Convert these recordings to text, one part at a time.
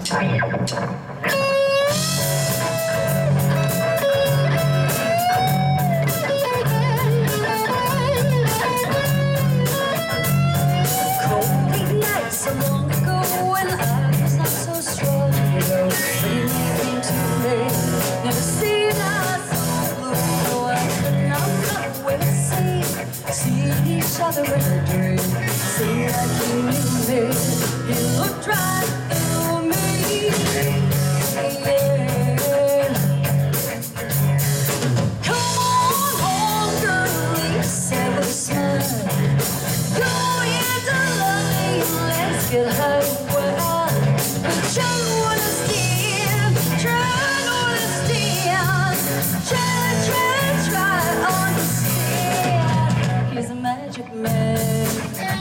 So long ago when I was not so strong, you came to me. Never seen us blue, no, I could not wait to see each other in a dream. See like you knew me, you looked right through me. Yeah. Come on home, girl, you said with a smile. Go here to love me, let's get high. Well, but you understand, try to understand, try understand. He's a magic man.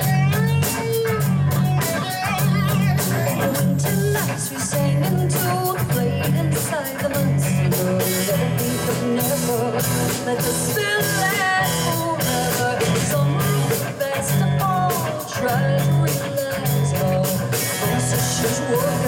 The winter nights we sang into a plate inside the months. That we could never let the spin last forever. It's almost the best of all. Try to realize all those issues were